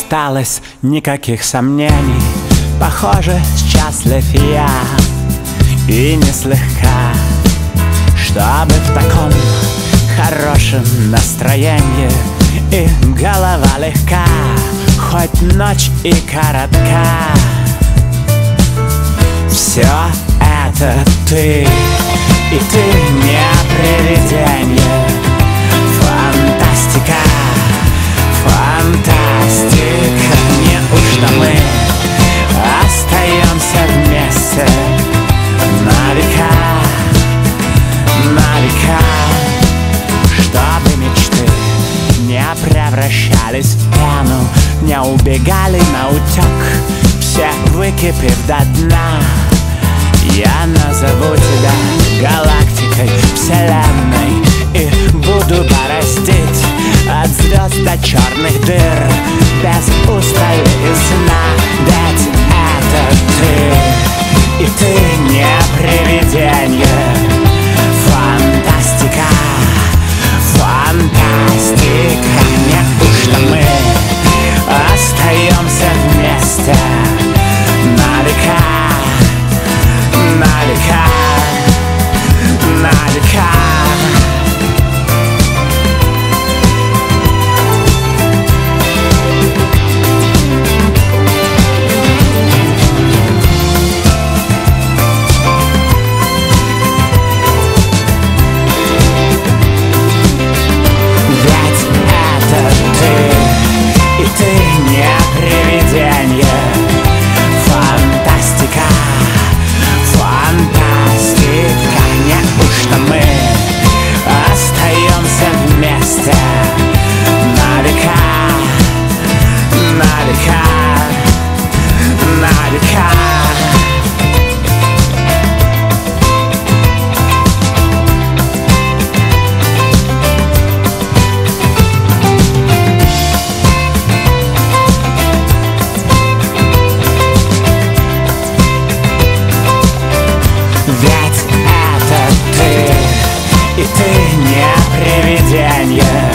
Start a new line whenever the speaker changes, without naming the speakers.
осталось никаких сомнений. Похоже, счастлив я, и не слегка, чтобы в таком хорошем настроении и голова легка, хоть ночь и коротка. Все это ты, и ты не привидение. Фантастика, фантастика. Неужто мы остаемся вместе на века, чтобы мечты не превращались в пену, не убегали наутек, все выкипев до дна. Я назову тебя галактикой, вселенной, и буду бороздить от звезд до черных дыр без устали и сна. Ведь это ты, и ты не привидение. Фантастика, фантастика. Неужто мы остаемся вместе на века, на века, на века? Ведь это ты, и ты не привидение.